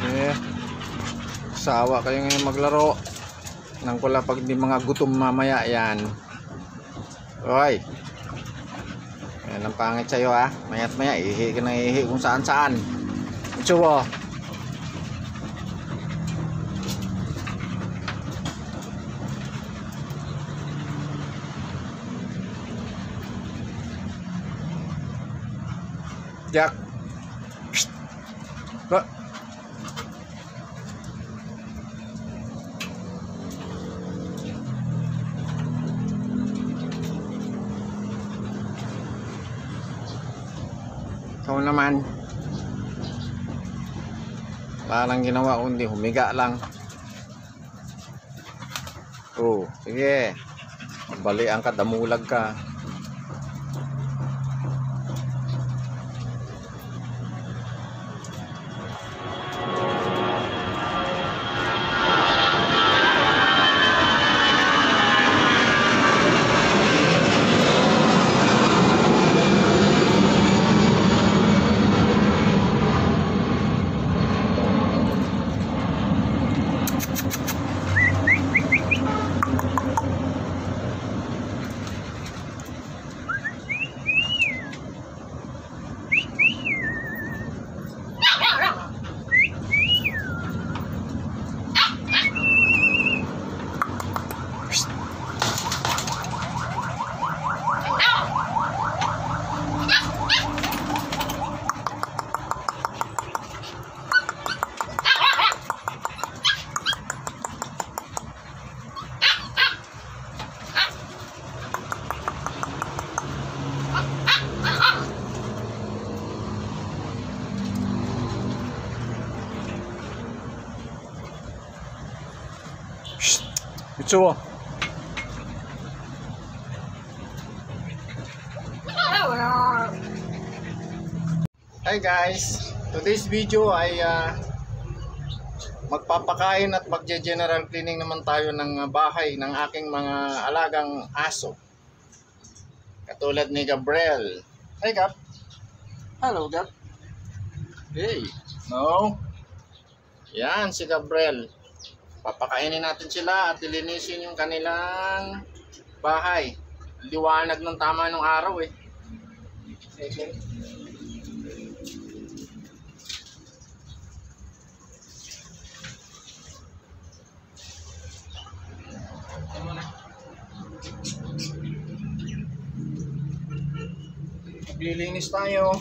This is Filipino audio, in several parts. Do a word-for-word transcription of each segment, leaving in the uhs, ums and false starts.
Eh, sawa kayo ngayon maglaro. Nang pala pag di mga gutom mamaya yan. Oy. Yan ang pangit sa'yo ha. Maya't maya, ihi ka na ihi kung saan saan. Ito mo. Jack. Psst. Ba. Ikaw naman. Parang ginawa ko hindi, humiga lang. Oh, sige. Balian ka, damulag ka. Ito. Hi guys, today's video ay uh, magpapakain at magje-general cleaning naman tayo ng bahay ng aking mga alagang aso. Katulad ni Gabriel. Hi Gab. Hello Gab. Hey. No. Yan si Gabriel. Papakainin natin sila at lilinisin yung kanilang bahay. Liwanag ng tama ng araw eh. Okay. Maglilinis tayo.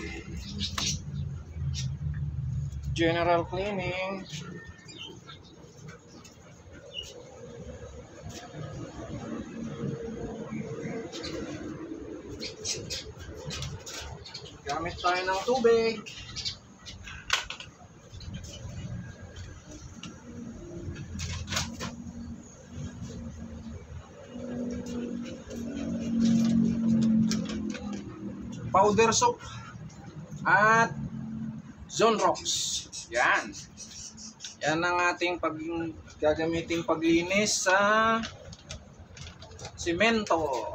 General cleaning. Gamit tayo ng tubig. Powder soap at Zonrox. Yan. Yan ang ating pag gagamiting paglinis sa simento.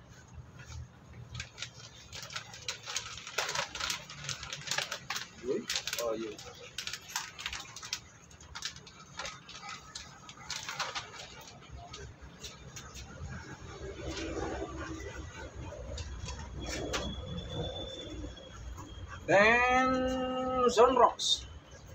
Oh, yun. Then Zonrox.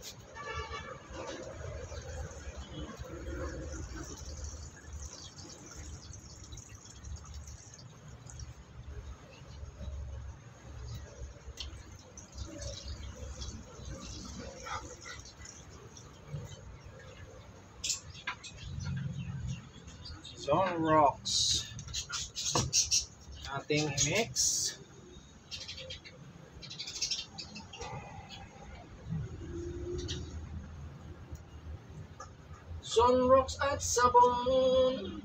Zonrox. Ating i-mix. Zonrox at sabon.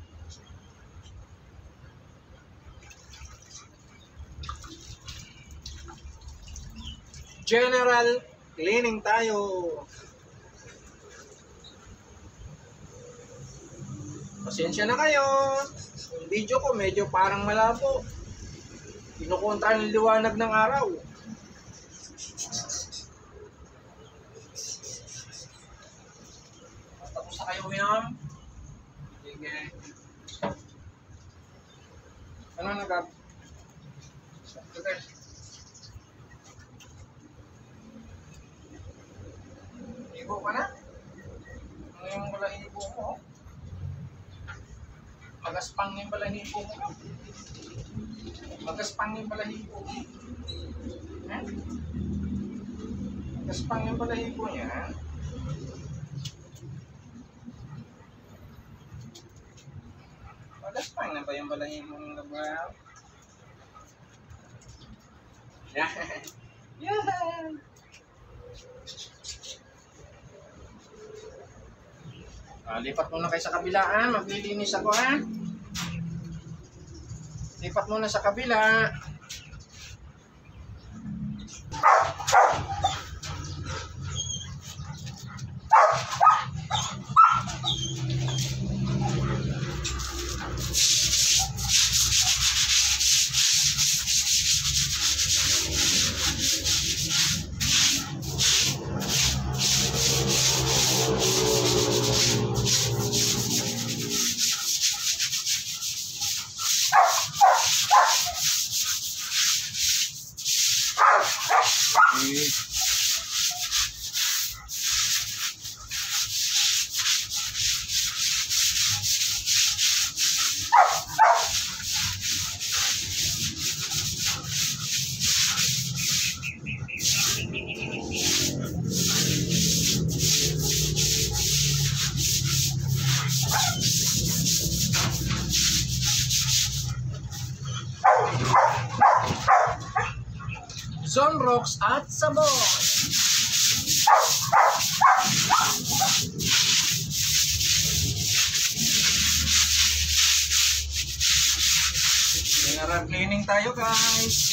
General cleaning tayo. Pasensya na kayo. Yung video ko medyo parang malabo. Kinukontra ng liwanag ng araw. Basta kayo uminom. Sige. Ano na, Gab? Sige. Higo ka na? Ano yung balahibo mo? Magaspang yung balahibo mo. Magaspang yung balahibo mo. Eh? Magaspang yung balahibo niya. Magaspang na ba yung balahibo ng labaw? Yan. Yan. Ah, lipat muna kayo sa kabila, ah. Maglilinis ako, ah. Lipat muna sa kabila. Okay. Sunrocks at sabon. General cleaning tayo, guys.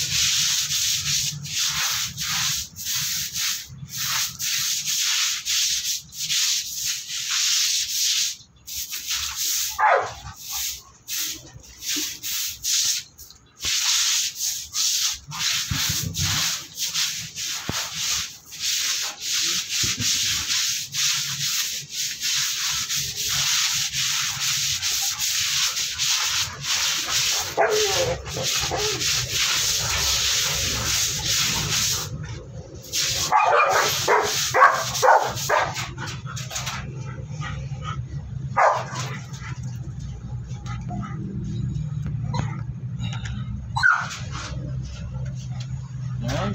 Yan.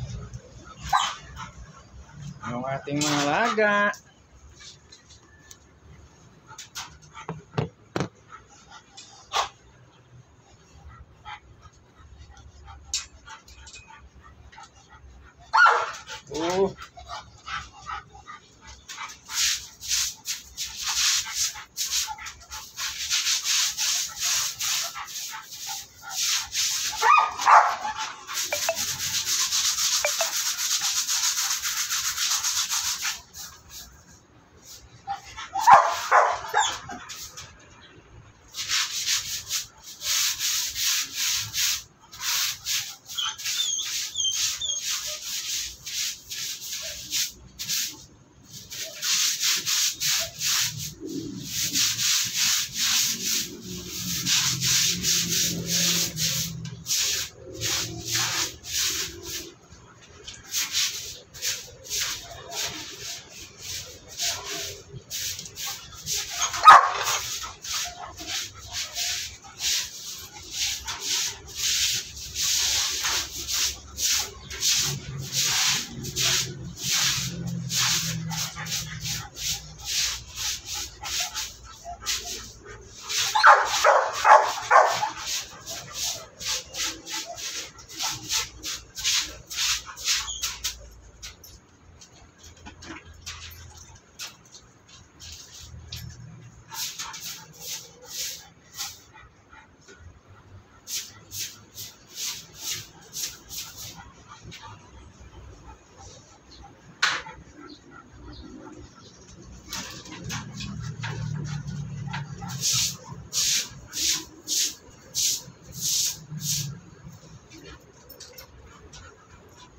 Yung ating mga laga. Oh.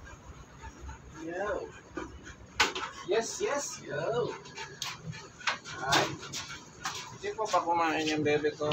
Yo. Yes, yes, yo. Ay, hindi po pa kumain yung bebe ko.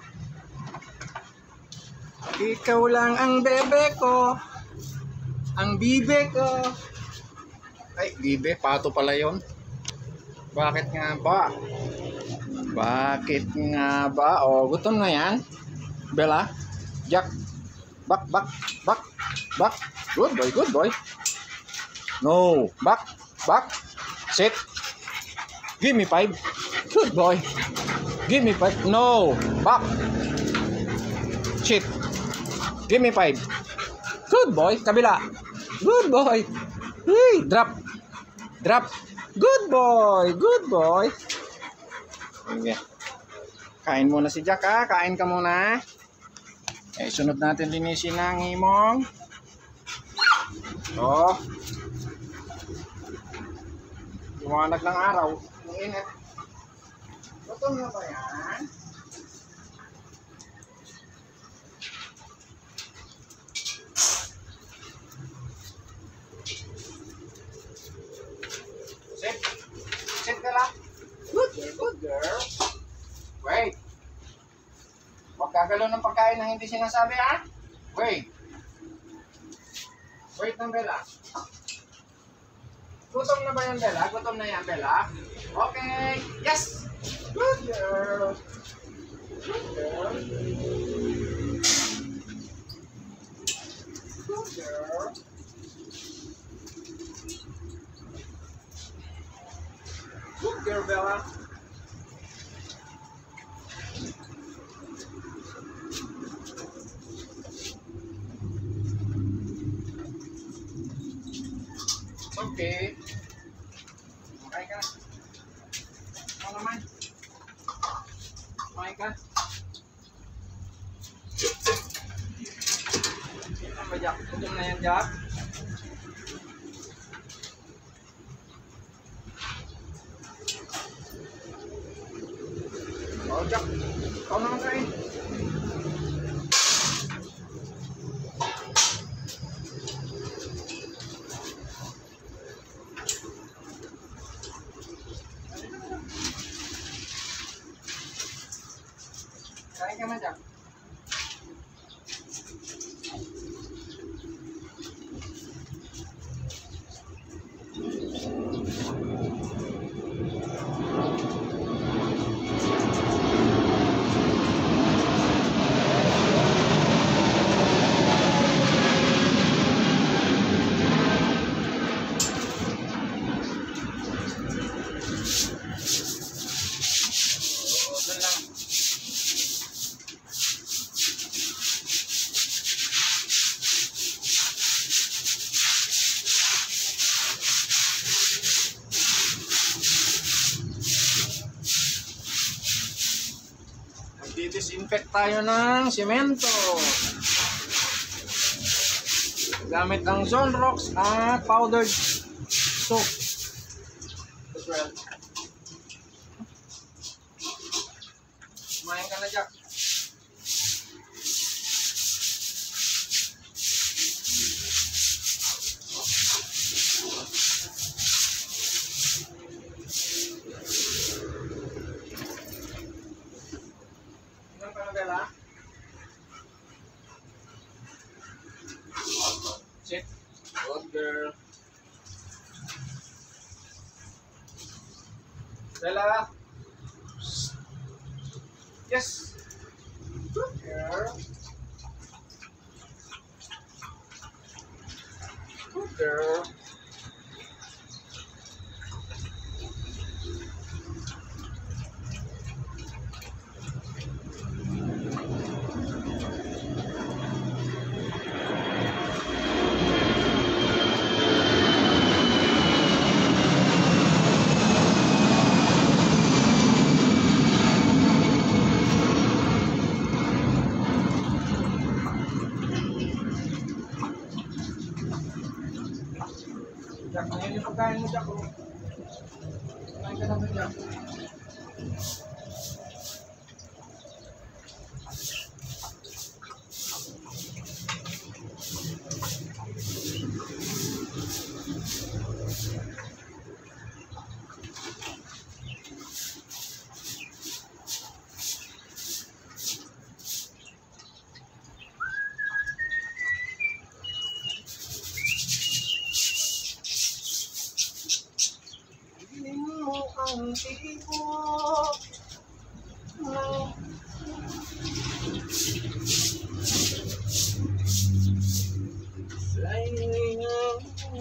Ikaw lang ang bebe ko. Ang bibe ko. Ay, bibe, pato pala yun. Bakit nga ba? Bakit nga ba? O, gutom na yan. Bella, Jack, back, back, back, back. Good boy, good boy. No, back, back, sit. Give me five. Good boy. Give me five. No, back. Shit. Give me five. Good boy. Kabila. Good boy. Hey, drop. Drop. Good boy. Good boy. Okay. Kain muna si Jack ha. Kain ka muna. Eh, sunod natin linisin ang imong. Oh. Lumanag ng araw. Ang init. Gutom na ba yan? Sit. Sit ka lang. Good girl, good girl. Wait. Huwag kagalaw ng pagkain na hindi sinasabi, ha? Wait. Wait ng Bella. Gutom na ba yan, Bella? Gutom na yan, Bella? Okay. Yes! Good girl. Good girl. Good girl. Good girl, Bella. Okay. Okay ka. Ano naman? Okay ka. Ano ba, Jack? Gutom na yan, Jack? Oh, Jack. Ikaw naman kain. Kain ka man, Jack. Disinfect tayo ng semento gamit ang Zonrox at powdered soap as well. Kumain ka na, Jack. Bella. Sit. Good girl. Bella. Yes. Good girl. Good girl. Jack, ngayon yung pagkain mo, Jack. Kumain ka naman, Jack. ang tibok ng saingan.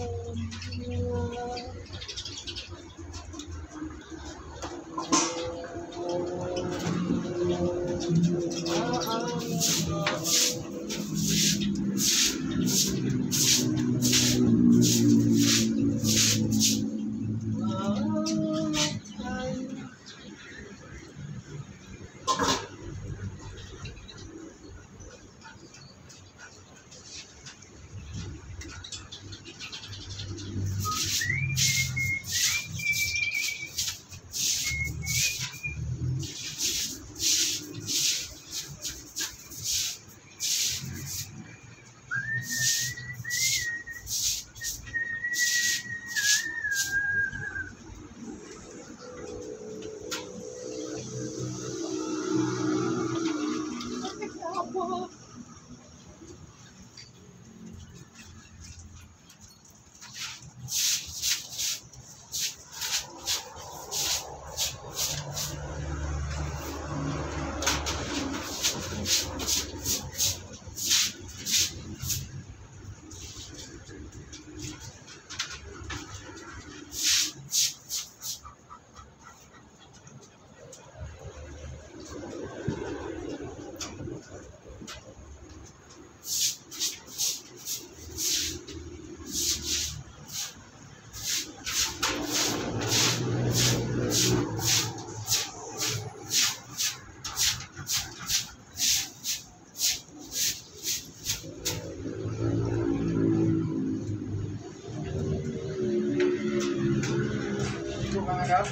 Gab?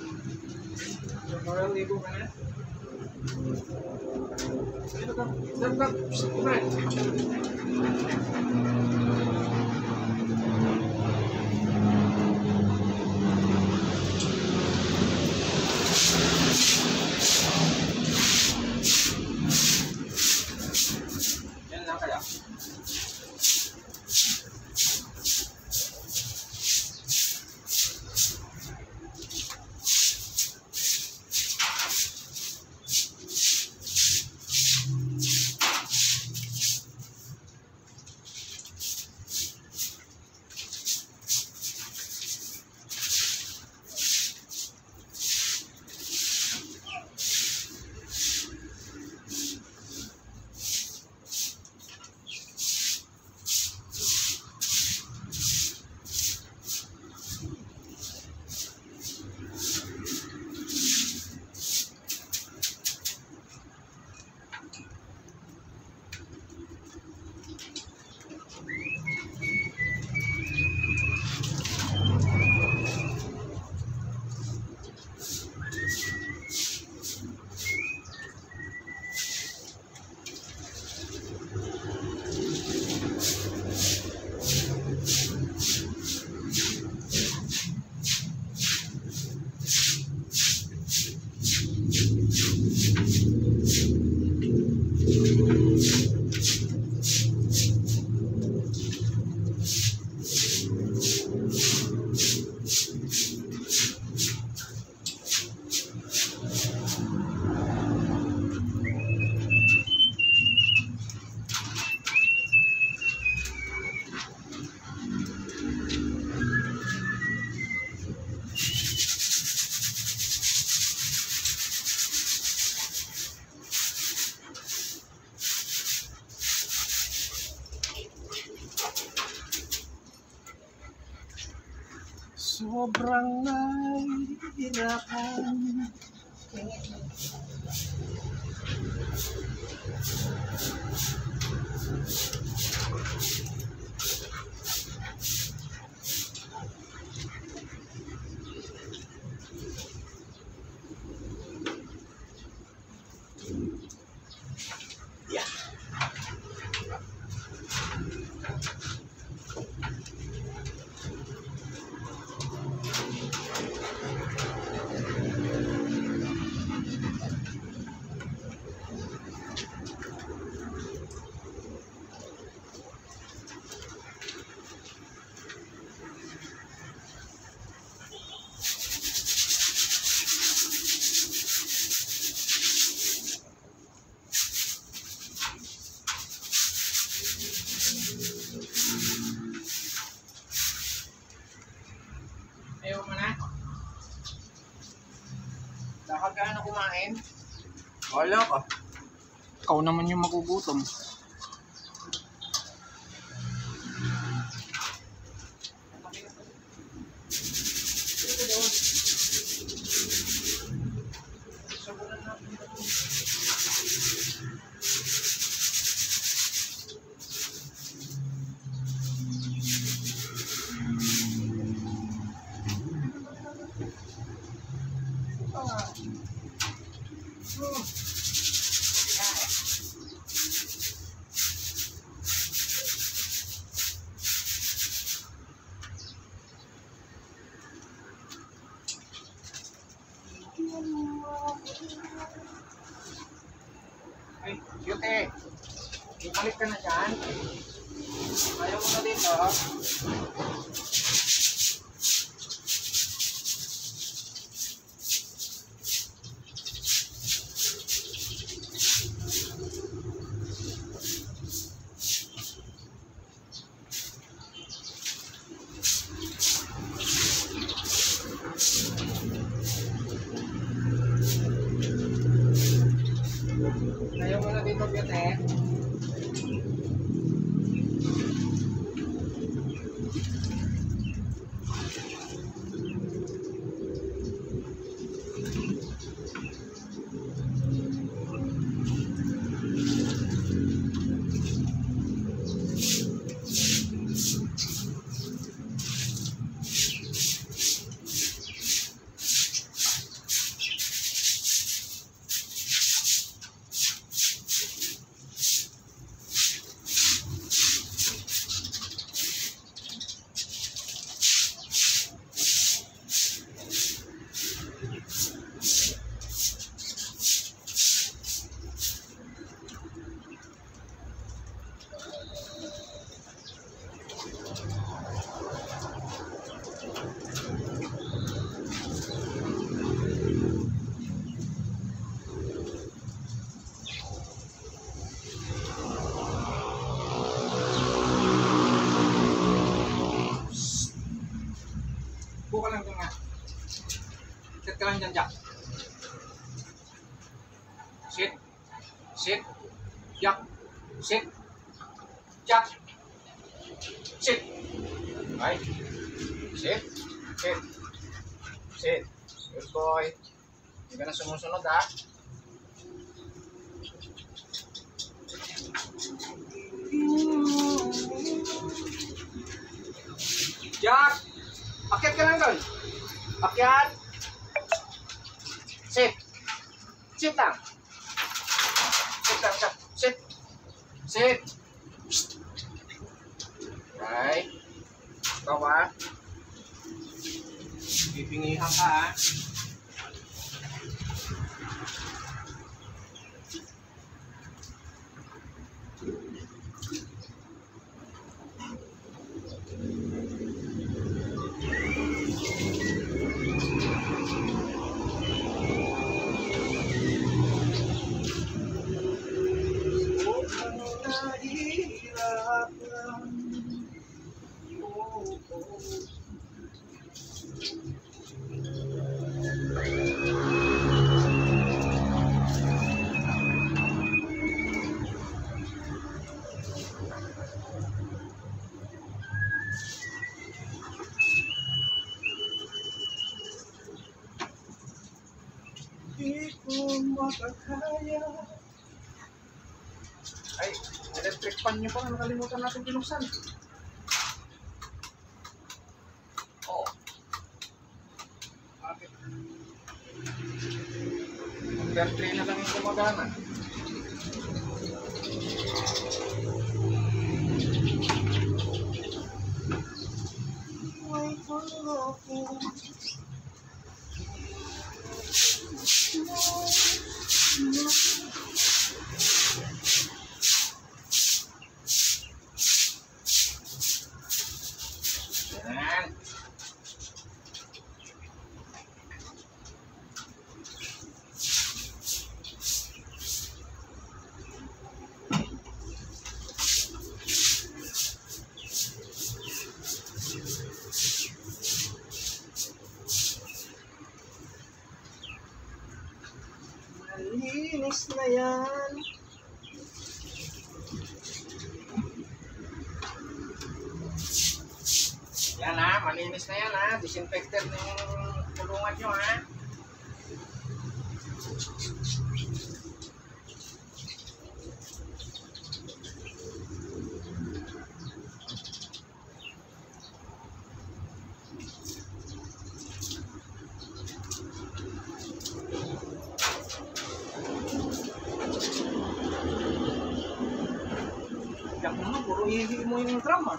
Moral libo ka na? Ito ka, Gab, Gab, kumare. Yan lang kaya. Sobrang nahihirapan. Yeah. Ayaw mo na? Lakad ka na kumain? Wala ka. Ikaw naman yung magugutom. Ay, Yote, ibalik ka na dyan. Ayaw mo na dito. Ayaw mo na dito, Yote. Buka lang ito nga. Sit ka lang dyan, Jack. Sit. Sit. Jack. Sit. Jack. Sit. Okay. Sit. Sit. Sit. Good boy. Hindi ka na sumusunod, ha? Jack! Akyat ka lang doon. Akyat. Sit. Sit lang. Sit lang, Jack. Sit. Sit. Right. Ikaw ha. Pipingihan ka ha. Di ko makakaya. Ay, electric fan nyo pa. Nakalimutan natin binuksan. Oo. Bakit? Battery na lang yung gumagana. Wait for love. Yan. Malinis na yan. Yan ha, malinis na yan ha. Disinfected na yung kulungan nyo ha. Yak mo, puro hindi mo yung drama.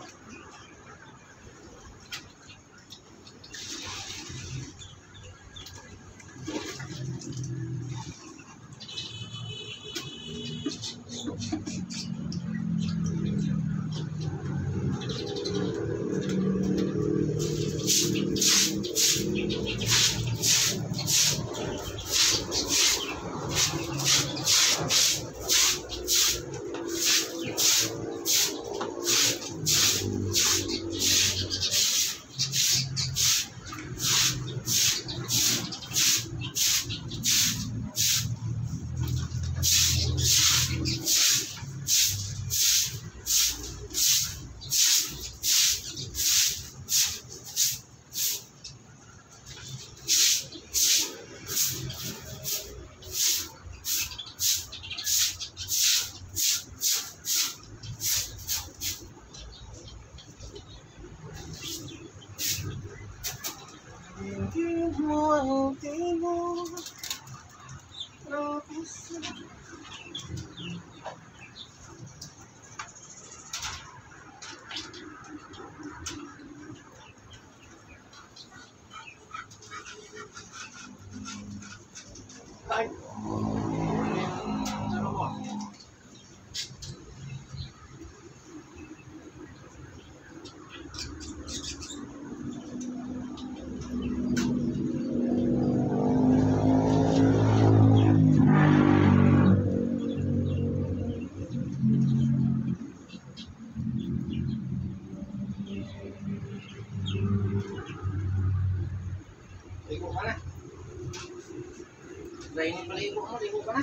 Hindi mo ang tino Propisa Ay Ano mo? Ligo ka na. Lainin pala ligo mo, ligo ka na.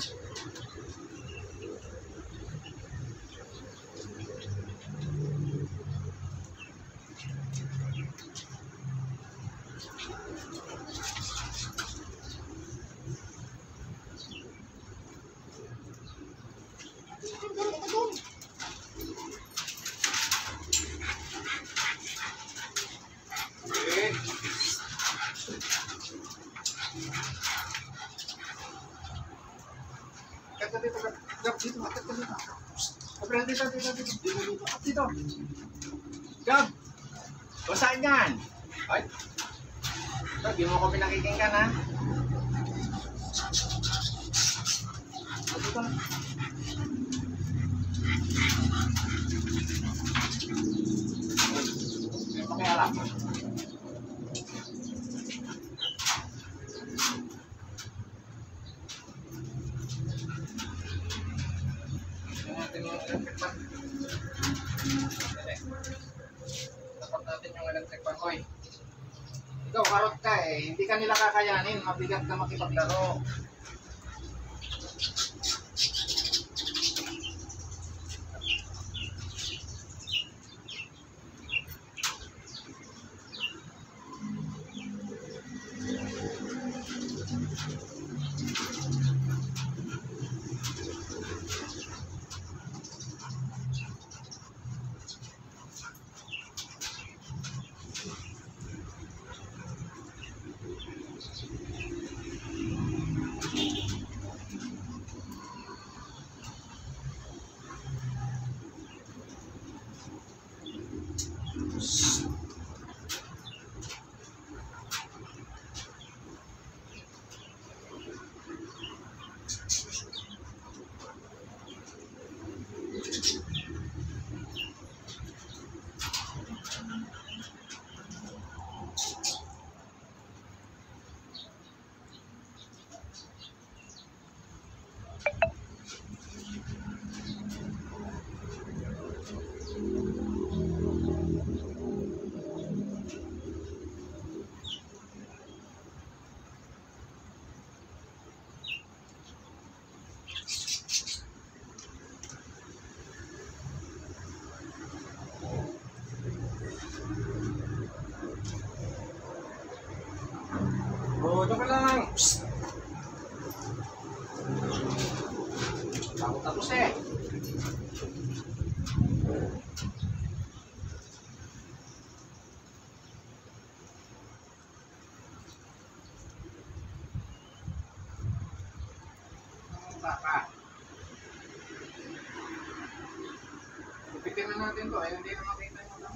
Okay. Kata dito, Gab, dito, kata dito. Kapag dito, dito, dito, dito, dito. Gab, basahin yan. Ay, Gab, di mo ko pinakikinggan ha. Dito na. May pakialam. Dapat natin yung electric fan. Oy, ikaw karot ka eh. Hindi ka nila kakayanin. Mabigat ka makipaglaro. Oh, doon ka lang. Bago tapos eh. Baka. Ipitin na natin to. Ay, hindi na makita mo lang.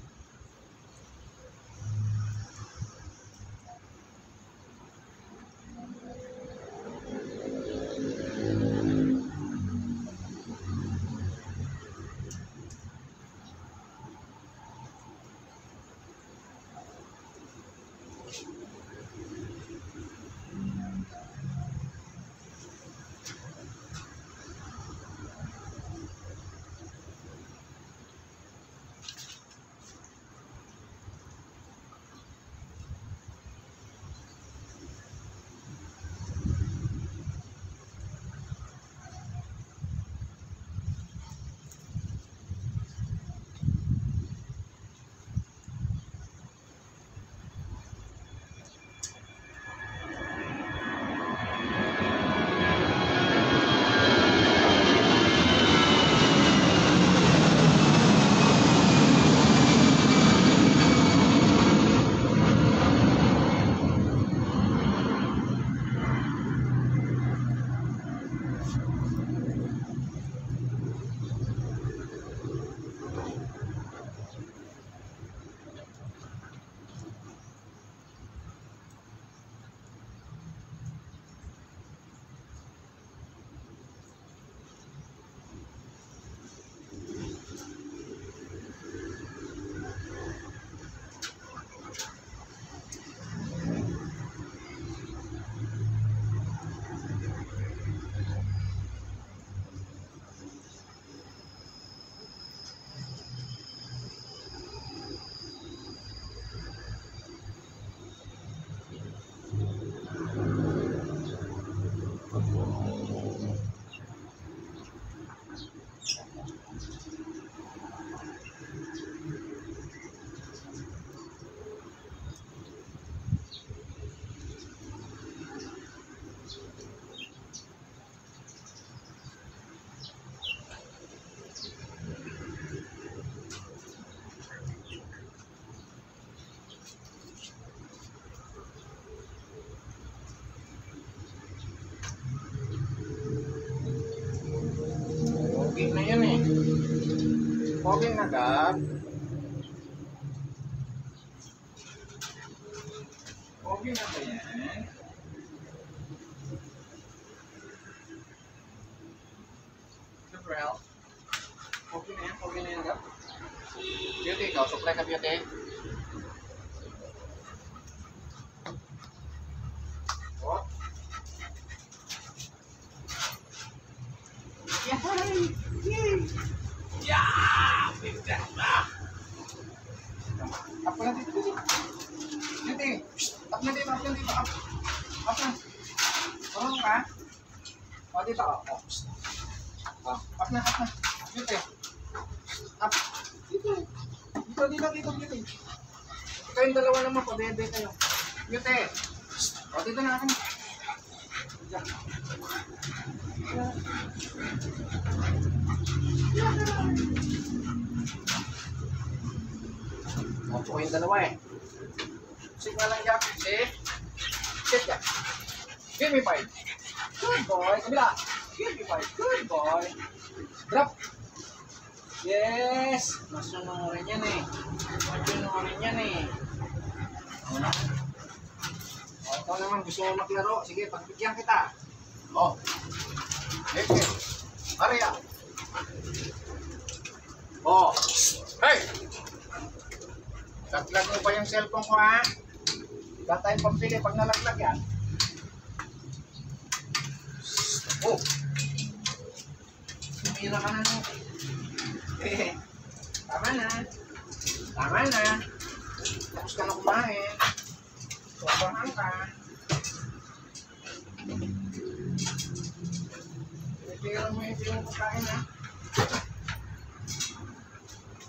Okay na yan eh. Okay na, Gab. Okay na ba yan? Gabriel? Okay na yan? Okay na yan, Gab? Beauty, ikaw. Supply ka, Beauty. What? Yay! Yay! Yeah! Bigyan na! Up na dito, dito. Beauty! Up na dito, up na dito. Up. Up na. Tulong ka? O, dito. O. O. Up na, up na. Beauty. Up. Dito. Dito, dito, dito, Beauty. Ito yung dalawa naman po. Bebe kayo. Beauty. O, dito na akin. Diyan. Opo ko yung dalawa eh. Signal lang yan. See? Sit yan. Give me five. Good boy. Kabila. Give me five. Good boy. Drop. Yes. Masunurin yan eh. Masunurin yan eh. Ano? O, ito naman. Gusto mo maglaro. Sige, pagbigyan kita. Oh. Okay. Hurry up. Oh. Hey! Laglag mo ba yung cellphone ko, ha? Wala tayong pampili pag nalaglag yan. Oh! Sumira ka na, no? Eh, tama na. Tama na. Tapos ka na kumain. Sobrahan ka. Pipira mo yung yung pagkain, ha?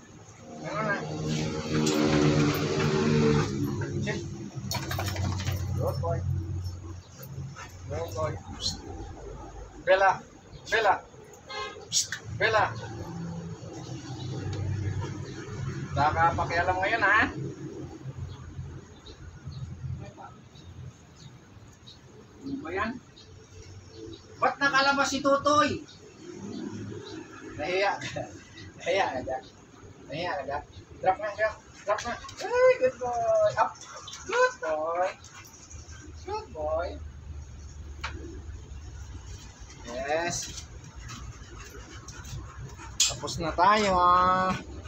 Ano na? Check. Good boy. Good boy. Bella. Bella. Bella. Baka pakialam ngayon, ha? Ano ba yan? Ba't nakalabas si Tutoy? Nahiya ka. Nahiya ka dyan. Nahiya ka dyan. Drop na, drop. Drop na. Ay, good boy. Up. Good boy. Good boy. Yes. Tapos na tayo, ah.